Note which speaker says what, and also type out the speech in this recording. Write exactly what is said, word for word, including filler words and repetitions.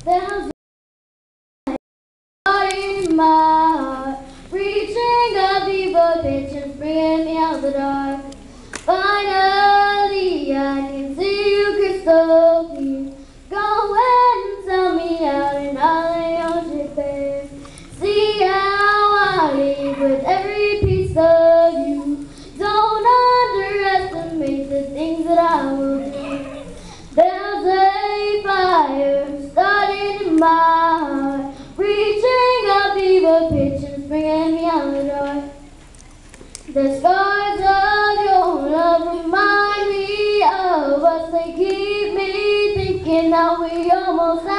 Speaker 1: There's in my heart, reaching a fever pitch and bringing me out the dark. Finally, I can see you crystal clear. Go ahead and tell me out and I'll lay on your face. See how I leave with every piece of you. Don't underestimate the things that I will do. There's a fire starting in my heart, reaching a fever pitch and bringing me out the dark. The scars of your love remind me of us. They keep me thinking that we almost